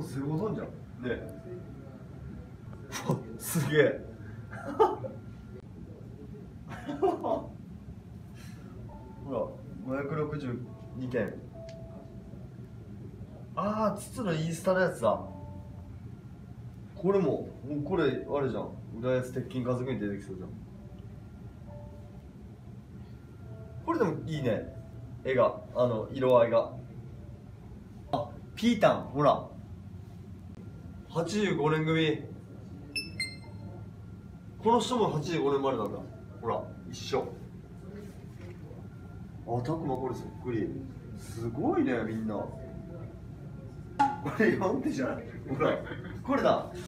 ことすごいことんじゃんね。すげえほら562件。ああ、筒のインスタのやつだ。これもこれあれじゃん、浦安鉄筋家族に出てきそうじゃん。これでもいいね、絵が色合いが。あ、ピータン、ほら85年組。この人も85年生まれなんだ。ほら一緒。あ、たくまこれそっくり。すごいねみんな。これ読んでじゃない、ほらこれだ。